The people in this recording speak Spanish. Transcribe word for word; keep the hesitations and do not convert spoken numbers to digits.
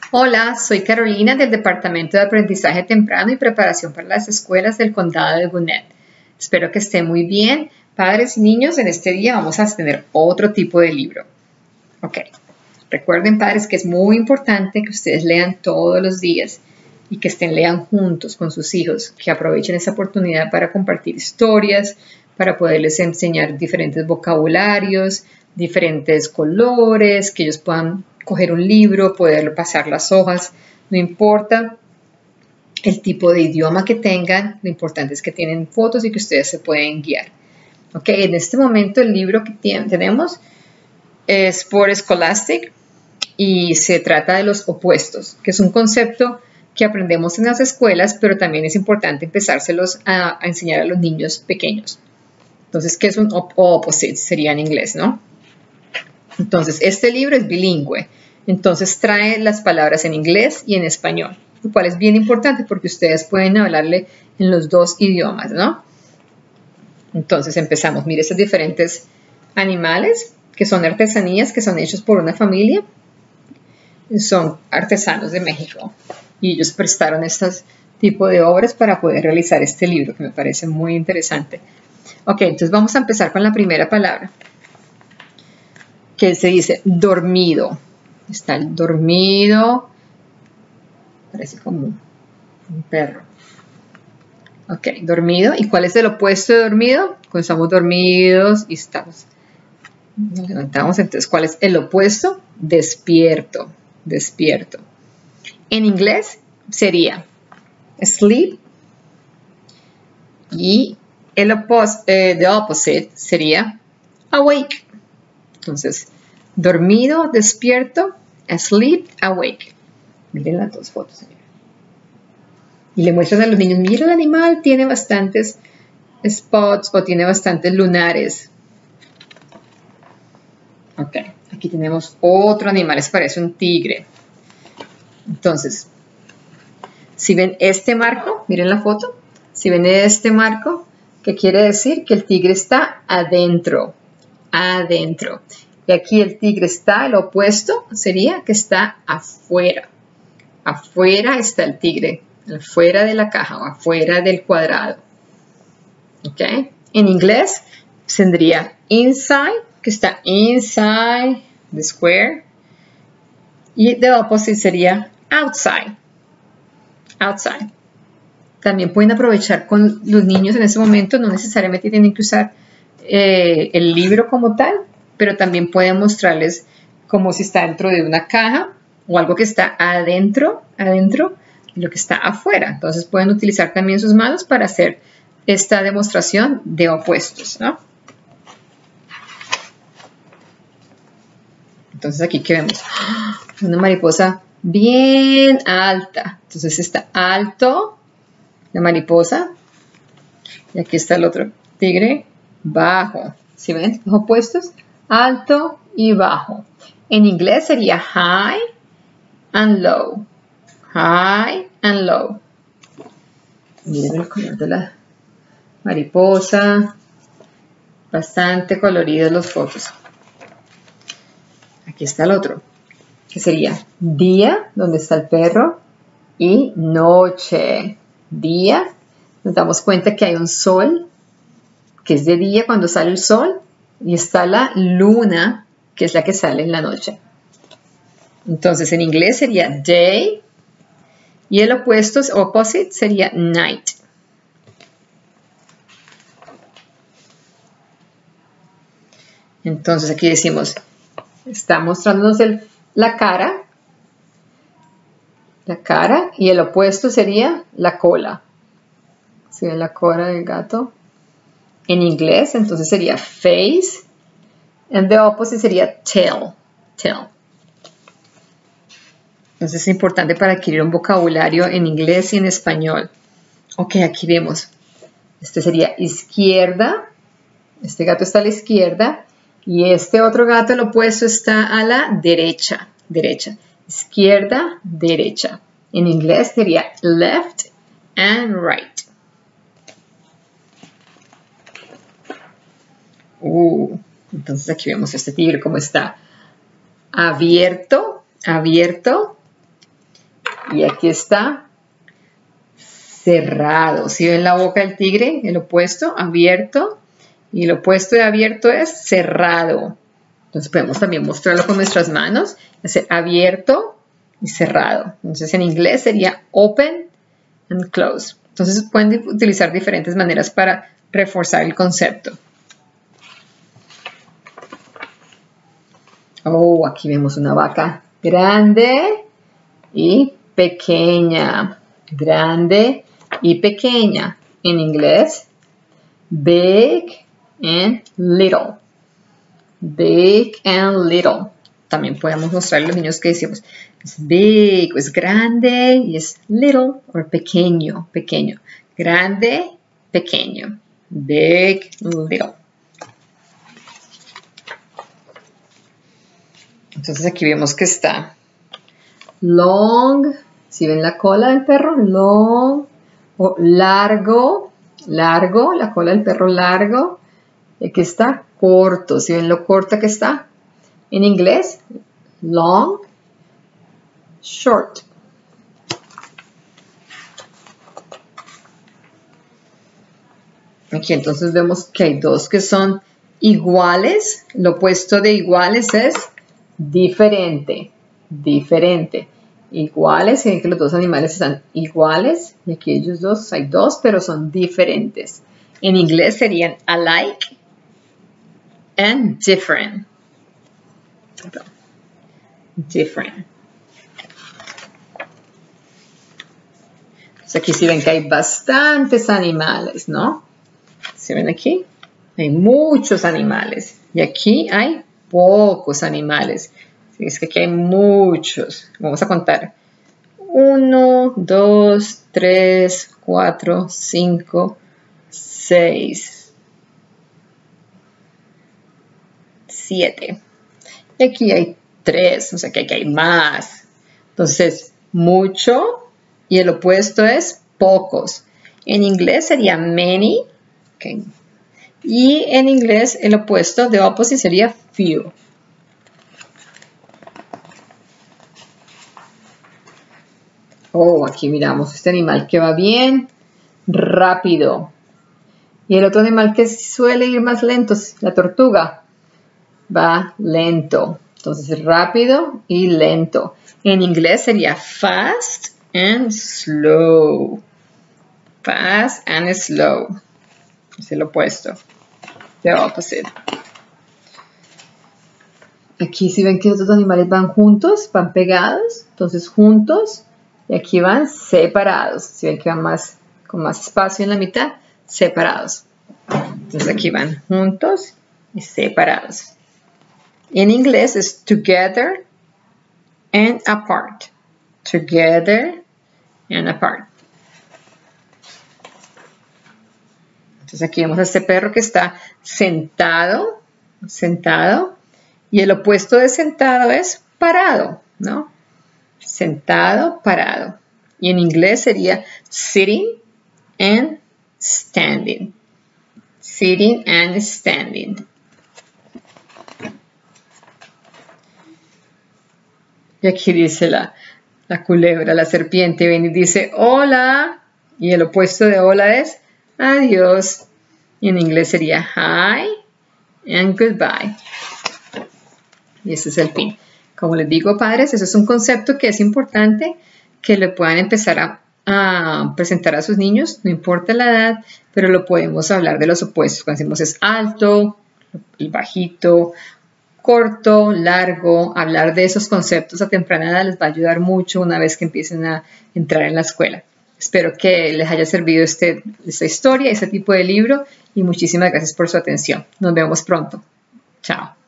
Hola, soy Carolina del Departamento de Aprendizaje Temprano y Preparación para las Escuelas del Condado de Gwinnett. Espero que estén muy bien. Padres y niños, en este día vamos a tener otro tipo de libro. Ok, recuerden padres que es muy importante que ustedes lean todos los días y que estén lean juntos con sus hijos, que aprovechen esa oportunidad para compartir historias, para poderles enseñar diferentes vocabularios, diferentes colores, que ellos puedan coger un libro, poderlo pasar las hojas, no importa el tipo de idioma que tengan, lo importante es que tienen fotos y que ustedes se pueden guiar. Ok, en este momento el libro que tiene, tenemos es por Scholastic y se trata de los opuestos, que es un concepto que aprendemos en las escuelas, pero también es importante empezárselos a, a enseñar a los niños pequeños. Entonces, ¿qué es un op opposite? Sería en inglés, ¿no? Entonces, este libro es bilingüe. Entonces, trae las palabras en inglés y en español, lo cual es bien importante porque ustedes pueden hablarle en los dos idiomas, ¿no? Entonces, empezamos. Mire estos diferentes animales que son artesanías, que son hechos por una familia. Son artesanos de México y ellos prestaron este tipo de obras para poder realizar este libro, que me parece muy interesante. Ok, entonces vamos a empezar con la primera palabra, que se dice dormido. Está el dormido, parece como un perro. Ok, dormido. ¿Y cuál es el opuesto de dormido? Cuando estamos dormidos y estamos, nos levantamos, entonces, ¿cuál es el opuesto? Despierto, despierto. En inglés sería sleep y el opos eh, the opposite sería awake. Entonces, dormido, despierto, asleep, awake. Miren las dos fotos, señora. Y le muestran a los niños, mira el animal, tiene bastantes spots o tiene bastantes lunares. Ok, aquí tenemos otro animal, es parece un tigre. Entonces, si ven este marco, miren la foto, si ven este marco, ¿qué quiere decir? Que el tigre está adentro, adentro. Y aquí el tigre está, el opuesto sería que está afuera. Afuera está el tigre, afuera de la caja o afuera del cuadrado. ¿Ok? En inglés tendría inside, que está inside the square. Y the opposite sería outside. Outside. También pueden aprovechar con los niños en ese momento, no necesariamente tienen que usar eh, el libro como tal, pero también pueden mostrarles como si está dentro de una caja o algo que está adentro, adentro y lo que está afuera. Entonces pueden utilizar también sus manos para hacer esta demostración de opuestos, ¿no? Entonces aquí que vemos una mariposa bien alta. Entonces está alto la mariposa y aquí está el otro tigre bajo. ¿Sí ven los opuestos? Alto y bajo. En inglés sería high and low. High and low. Miren el color de la mariposa. Bastante coloridas las fotos. Aquí está el otro, que sería día, donde está el perro, y noche. Día, nos damos cuenta que hay un sol, que es de día cuando sale el sol, y está la luna, que es la que sale en la noche. Entonces, en inglés sería day, y el opuesto, opposite, sería night. Entonces, aquí decimos, está mostrándonos el, la cara, la cara, y el opuesto sería la cola. ¿Sí ven la cola del gato? En inglés, entonces sería face, and the opposite sería tail, tail. Entonces es importante para adquirir un vocabulario en inglés y en español. Ok, aquí vemos. Este sería izquierda, este gato está a la izquierda, y este otro gato, el opuesto, está a la derecha, derecha. Izquierda, derecha. En inglés sería left and right. Uh, entonces aquí vemos este tigre como está abierto, abierto, Y aquí está cerrado. ¿Sí ven la boca del tigre? El opuesto, abierto. Y el opuesto de abierto es cerrado. Entonces podemos también mostrarlo con nuestras manos. Hacer abierto y cerrado. Entonces en inglés sería open and close. Entonces pueden utilizar diferentes maneras para reforzar el concepto. Oh, aquí vemos una vaca grande y pequeña. Grande y pequeña. En inglés, big and little. Big and little. También podemos mostrarle a los niños que decimos es big, es grande, y es little, o pequeño, pequeño. Grande, pequeño. Big, little. Entonces aquí vemos que está long, si ven la cola del perro, long, o largo, largo, la cola del perro largo. Y aquí está corto, si ven lo corta que está. En inglés, long, short. Aquí entonces vemos que hay dos que son iguales. Lo opuesto de iguales es diferente, diferente. Iguales, ven que los dos animales están iguales. Y aquí ellos dos, hay dos, pero son diferentes. En inglés serían alike and different. Different. Entonces aquí sí ven que hay bastantes animales, ¿no? ¿Se ven aquí? Hay muchos animales. Y aquí hay pocos animales. ¿Sí? Es que aquí hay muchos. Vamos a contar. Uno, dos, tres, cuatro, cinco, seis, siete. Y aquí hay tres, o sea que aquí hay más. Entonces, mucho y el opuesto es pocos. En inglés sería many. Okay. Y en inglés el opuesto de opposite sería few. Oh, aquí miramos este animal que va bien rápido. Y el otro animal que suele ir más lento, la tortuga, va lento. Entonces rápido y lento. En inglés sería fast and slow. Fast and slow. Es el opuesto. The opposite. Aquí si ven que los dos animales van juntos, van pegados. Entonces juntos. Y aquí van separados. Si ven que van más, con más espacio en la mitad, separados. Entonces aquí van juntos y separados. En inglés es together and apart. Together and apart. Entonces aquí vemos a este perro que está sentado, sentado, y el opuesto de sentado es parado, ¿no? Sentado, parado. Y en inglés sería sitting and standing. Sitting and standing. Y aquí dice la, la culebra, la serpiente, viene y dice hola. Y el opuesto de hola es adiós. Y en inglés sería hi and goodbye. Y ese es el fin. Como les digo, padres, eso es un concepto que es importante que le puedan empezar a, a presentar a sus niños, no importa la edad, pero lo podemos hablar de los opuestos. Cuando decimos es alto, el bajito, corto, largo, hablar de esos conceptos a temprana edad les va a ayudar mucho una vez que empiecen a entrar en la escuela. Espero que les haya servido este, esta historia, este tipo de libro, y muchísimas gracias por su atención. Nos vemos pronto. Chao.